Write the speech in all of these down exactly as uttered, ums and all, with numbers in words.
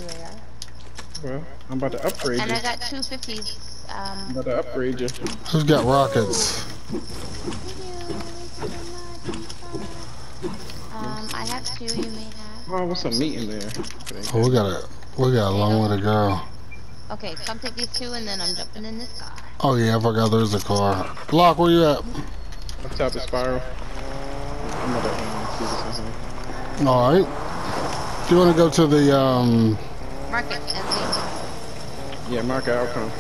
Well, I'm about to upgrade and you. And I got two fifties. Um, I'm about to upgrade you. Who's got rockets? Um, I have two, you may have. Oh, what's some meat in there? Oh, we got a, we got a long way to go. Okay, come take these two and then I'm jumping in this car. Oh yeah, I forgot there's a car. Lock, where you at? Up top of Spiral. I'm about to um, see what's in here. Alright. Do you want to go to the, um... Market, empty. Yeah, market outcome.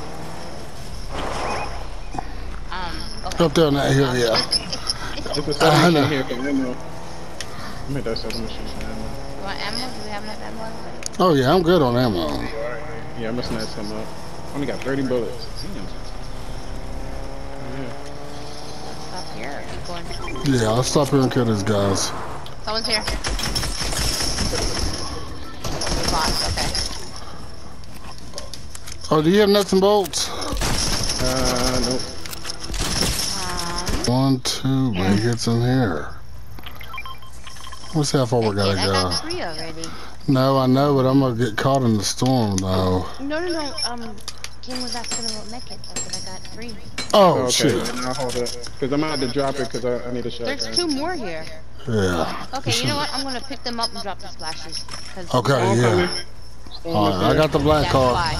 Um, okay. Up there on that hill, yeah. It's a selling machine here for ammo. I made that selling machine for ammo. You want ammo? Do we have enough ammo? Oh yeah, I'm good on ammo. Yeah, I'm gonna snatch some up. Only got thirty bullets. Damn. Yeah. Stop here. Keep going. Yeah, I'll stop here and kill these guys. Someone's here. Boss, okay. Oh, do you have nuts and bolts? Uh, nope. Um, One, two, maybe it's in here. Let's see how far we gotta I go. got three already. No, I know, but I'm gonna get caught in the storm, though. No, no, no. Um, King was asking about medkits. I said I got three. Oh, Okay, shit. then I'll hold it. Because I'm about to drop it because I, I need a shot. There's two more here. Yeah. Okay, you know what? I'm gonna pick them up and drop the splashes. Okay, yeah. Alright, I got the black car. Why.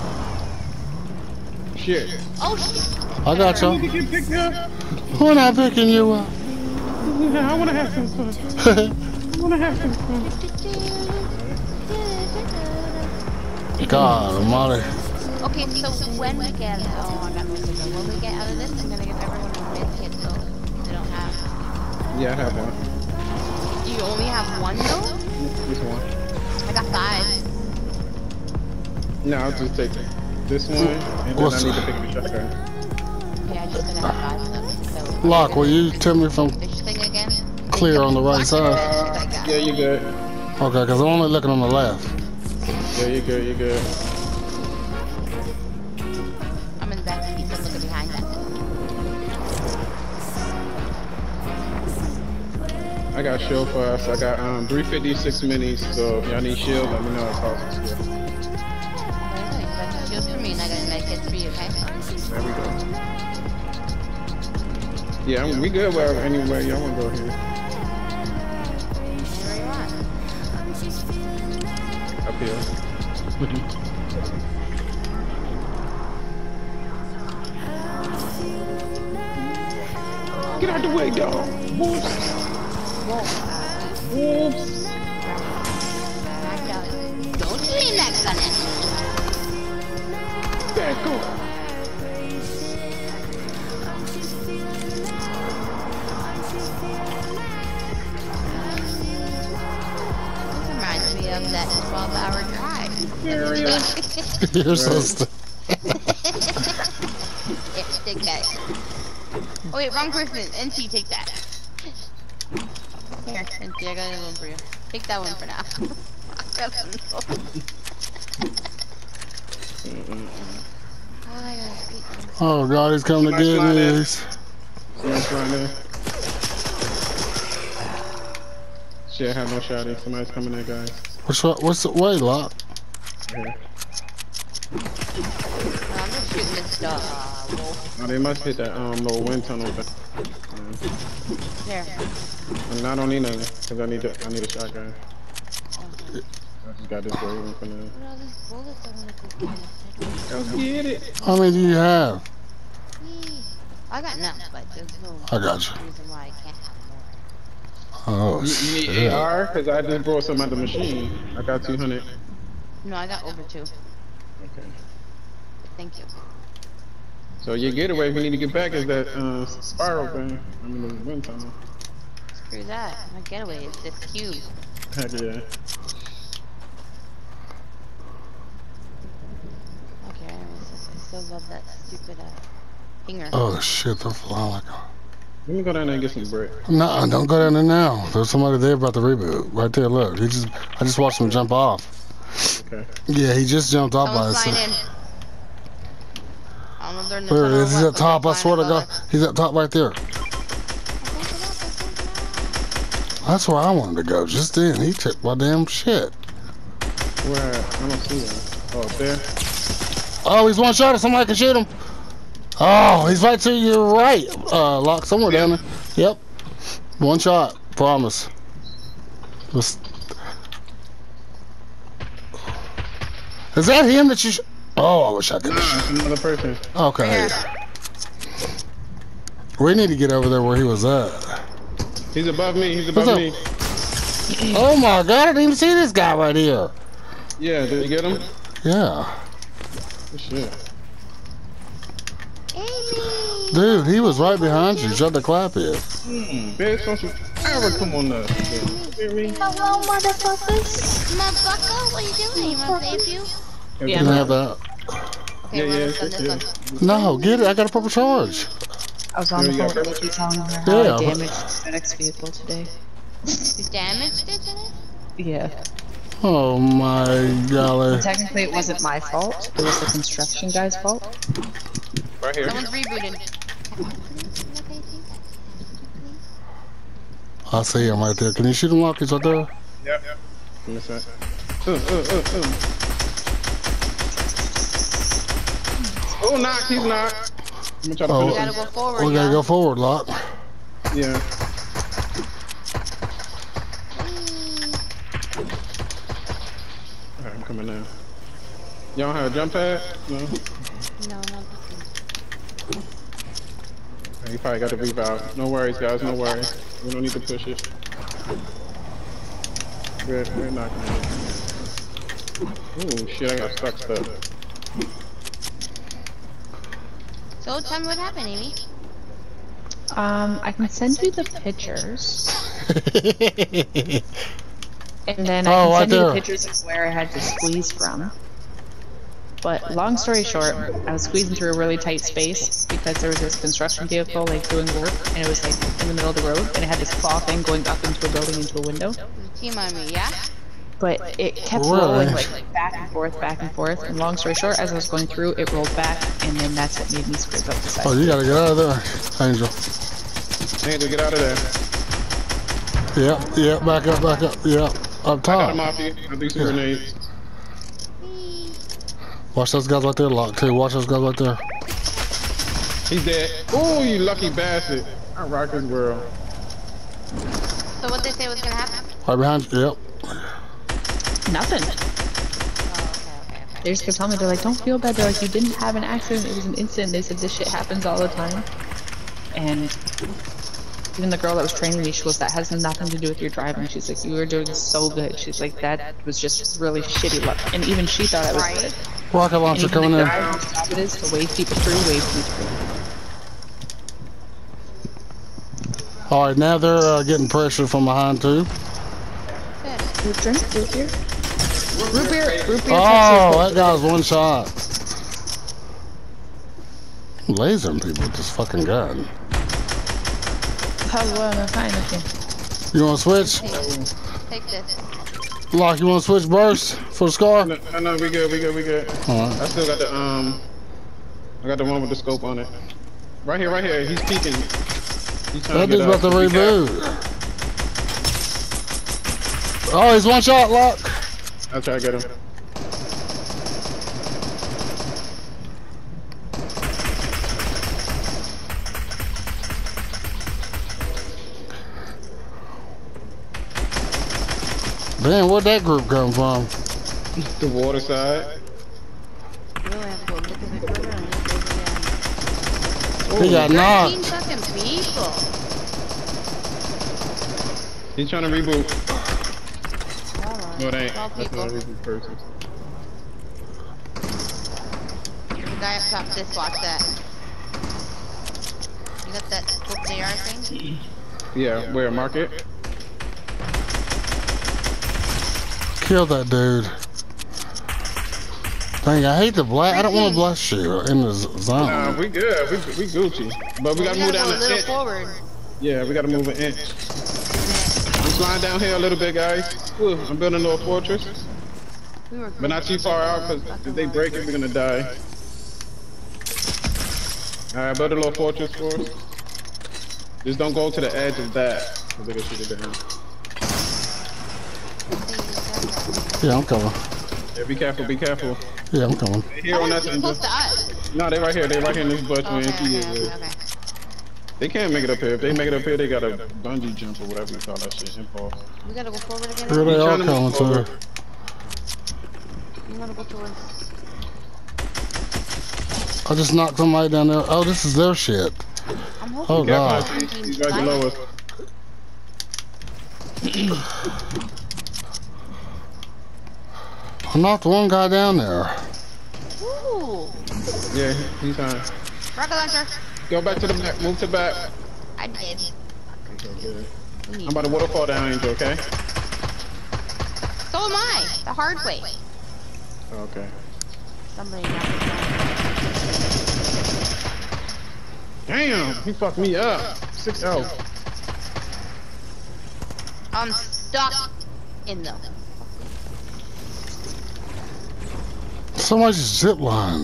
Shit. Oh shit! I got you. You get picked up. We're not picking you up. I wanna have some fun. I wanna have some fun. God almighty. Okay, so when we get oh, I'm not going to go. When we get out of this, I'm gonna give everyone a medkit so they don't have. Yeah, I have one. You only have one though? This one. I got five. No, I'll just take this one, and then What's I need to pick the shotgun. Yeah, I just said I have five stuff. So Lock, will you tell me if I'm fish thing again? clear on the right side? Uh, yeah, you good. Okay, because I'm only looking on the left. Yeah, you good, you good. I'm in the back seat, so I'm looking behind that. I got shield for us. I got um three fifty-six minis, so if y'all need shield, let me know. It's awesome. Wait, wait, that's shield for me, and I got a medkit for you, okay? There we go. Yeah, I'm, we good wherever, anywhere y'all wanna go here. Where you at? Up here. Get out the way, dog. Wolves. Wolves. Don't you aim that gun at me. Back up. Reminds me of that twelve hour drive. You're so stupid. Yeah, take that. Oh wait, wrong person. N T, take that. Here, N T, I got another one for you. Take that one for now. I got some Oh God, he's coming to get me. Someone's right there. Shit, I have no shotty. Somebody's coming there, guys. What's what? What's the way, Lock? Here. I'm just shooting this dog. Oh, they must hit that um little wind tunnel. But, um, Here. and I don't need nothing because I need a, I need a shotgun. I just got this Raven for now. What are all these bullets I wanna go get? Go get it. How many do you have? I got enough, but there's no I got you. reason why I can't have Oh more. You, you shit. need A R? Because I just brought some out the machine. I got two hundred. No, I got over two. Okay. Thank you. So your getaway we need to get back is that uh, spiral thing. I mean the wind tunnel. Screw that. My getaway is this cube. Heck yeah. Okay, anyways, I still love that stupid uh, finger. Oh shit, they're flying like a... Let me go down there and get some brick. No, don't go down there now. There's somebody there about the reboot. Right there, look. He just, I just watched him jump off. Okay. Yeah, he just jumped off by Someone's flying himself. in. I don't know if they're in the Where tunnel or is he? what, At but top, I they're swear to flying God. above He's at top right there. us. That's where I wanted to go. Just then, he took my damn shit. Where? I don't see him. Oh, up there. Oh, he's one shot. Somebody can shoot him. Oh, he's right to your right. Uh, lock somewhere down there. Yep. One shot. Promise. Just... Is that him that you? Sh oh, I wish I could. Nah, another person. Okay. We need to get over there where he was at. He's above me. He's above me. Oh my God! I didn't even see this guy right here. Yeah, did you get him? Yeah. Good shit. Amy. Dude, he was right behind you. Shut the clap here. Hmm. Bitch, don't you ever come on us. Hear me? Hello, motherfuckers. Motherfucker, what are you doing? You want to save you? You Yeah. can have that. Okay, Yeah, well, yeah, this one, yeah. this one. No, get it. I got a purple charge. I was on the There you phone go. with Ricky telling her how Yeah. I damaged the FedEx vehicle today. You damaged it, didn't it? Yeah. Oh my golly. Technically, it wasn't my fault. It was the construction guy's fault. Right here. Someone's rebooted. I see him right there. Can you shoot him, Lock? He's right there. Yep. Yep. Give me a sec. Uh, uh, uh, uh. Oh, knocked. He's knocked. I'm gonna try to Oh. We finish gotta him. go forward, We gotta y'all. go forward, Lock. Yeah. Alright, I'm coming now. Y'all have a jump pad? No? No, not this one. You probably got to revive. No worries, guys. No worries. We don't need to push it. Good. We're not gonna. Ooh, shit! I got stuck stuck. So tell me what happened, Amy. Um, I can send you the pictures, and then I Oh, can right send you there. the pictures of where I had to squeeze from. But long story short, I was squeezing through a really tight space because there was this construction vehicle like doing work, and it was like in the middle of the road, and it had this claw thing going up into a building into a window. Team on me, yeah? But it kept Really? rolling like back and forth, back and forth. And long story short, as I was going through, it rolled back, and then that's what made me scrape up the side. Oh, you gotta get out of there, Angel. Angel, get out of there. Yep, yep, back up, back up, yep. Up Got him top. off you. I think some grenades. Watch those guys right there, Lock, too. Watch those guys right there. He's dead. Ooh, you lucky bastard. I rock this world. So what they say was gonna happen? Right behind you, yep. Nothing. Oh, okay, okay, okay. They just kept telling me, they're like, don't feel bad. They're like, you didn't have an accident. It was an incident. They said this shit happens all the time. And even the girl that was training me, she goes, that has nothing to do with your driving. She's like, you were doing so good. She's like, that was just really shitty luck. And even she thought I was Right. good. Rocket And launcher even coming the in. guy whose job it is to wave people through, wave me through. Alright, now they're uh, getting pressure from behind, too. Good. Root drink? Root beer? Root beer? Root beer? Oh, Pepsi. that guy's one shot. Lasering people with this fucking gun. Hello, I'm fine, okay. You wanna switch? Take this. Lock, you wanna switch burst for the scar? No, no, no, we good, we good, we good. Alright. I still got the, um, I got the one with the scope on it. Right here, right here. He's peeking. He's trying That to dude's get about to up. Be reboot. Oh, he's one shot, Lock. careful. I'll try to get him. Damn, where'd that group come from? The water side. We only have to go look at the corner and look at the He got Thirteen knocked. fucking people. He's trying to reboot. Alright. No, it ain't. Twelve That's people. not a reboot person. The guy up top this, watch that. You got that scope A R thing? Yeah, where? Market? Kill that dude. Dang, I hate to blast. I don't want to blast you in the z- zone. Nah, we good. We, we Gucci. But we gotta We move gotta down go a the little inch. forward. Yeah, we gotta move an inch. I'm sliding down here a little bit, guys. Ooh, I'm building a little fortress. We were But not too far out, because if they break it, we're gonna die. Alright, build a little fortress for us. Just don't go to the edge of that, because they're gonna shoot it down. Yeah, I'm coming. Yeah, be careful, be careful. Yeah, I'm coming. They here on that Someone's close to us. No, they right here. They right here in this bush Okay, where N T okay, is. okay, Yeah. okay. They can't make it up here. If they make it up here, they got a bungee jump or whatever you call that shit. Impulse. We gotta go forward again. Here they He's are trying to coming move to her. forward. We gotta go towards. I just knocked somebody down there. Oh, this is their shit. I'm hoping. Oh, God. Careful, he's right below us. I knocked one guy down there. Ooh. Yeah, he's fine. Rocket launcher. Go back to the back. Move to the back. I did. We need I'm about to waterfall down, Angel, okay? So am I. The hard way. Okay. Somebody knocked it down. Damn, he fucked me up. six oh. I'm stuck in the. Somebody just ziplined.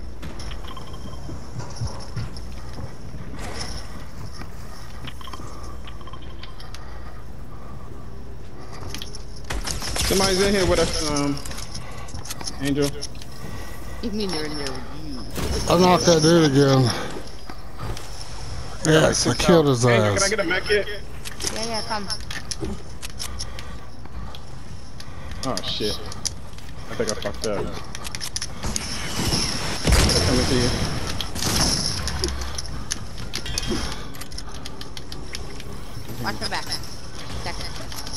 Somebody's in here with us, um, Angel. You mean they're in there with you? I knocked that dude again. Yes, I killed his Angel, can I ass. get a mech kit? Yeah, yeah, come. Oh shit. I think I fucked up. Coming to you. Watch my back. Second.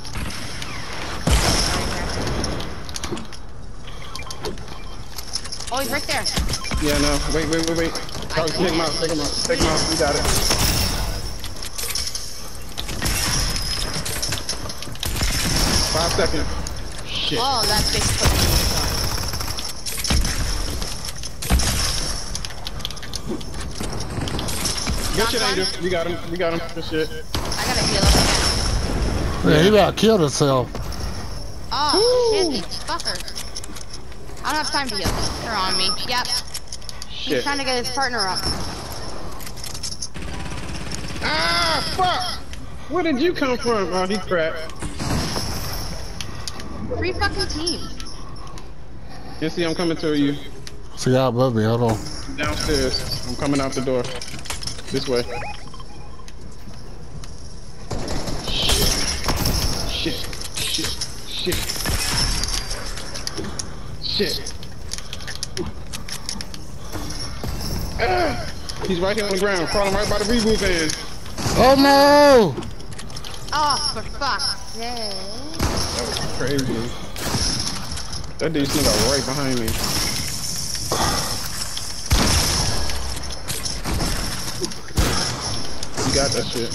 Oh, he's right there. Yeah, no. Wait, wait, wait, wait. Oh, take him out, take him out, take him out. We got it. Five seconds. Shit. Oh, that bitch put me in Good shit, Angel. We got him. We got him. Good shit. the I gotta heal up again. Yeah, he about killed himself. Oh, shit, these fuckers. I don't have time to heal. They're on me. Yep. He's Shit. trying to get his partner up. Ah, fuck! Where did you come from? Oh, he crap. Three fucking teams. You see, I'm coming to you. See out above me, hold on. Downstairs. I'm coming out the door. This way. Shit. Shit. Shit. Shit. Shit. Ah! He's right here on the ground, crawling right by the reboot van. Oh no! Oh, for fuck's sake. That was crazy. That dude snuck out right behind me. You got that shit.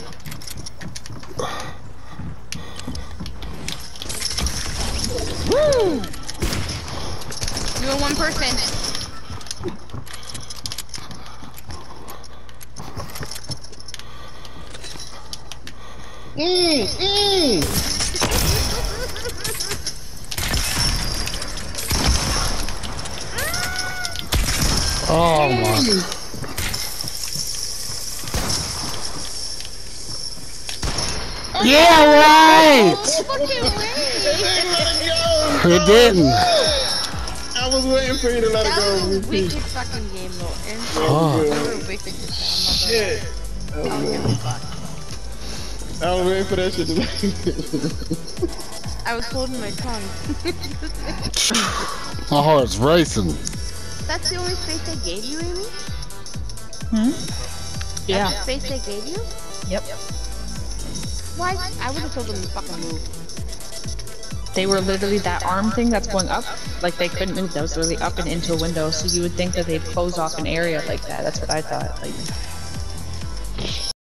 Woo! You and one person. Mmm, mmm. Oh my. Yeah, right! Fucking way. It didn't. I was waiting for you to let it That was go. a wicked fucking game though. And Oh. that was a wicked game. Shit. I'm not gonna fuck. I was waiting for that shit to I was holding my tongue. My heart's racing. That's the only space they gave you, Amy? Hmm? Yeah. That's the space they gave you? Yep. Why? I would have told them to fucking move. They were literally that arm thing that's going up. Like they couldn't move. That was really up and into a window. So you would think that they'd close off an area like that. That's what I thought. Like.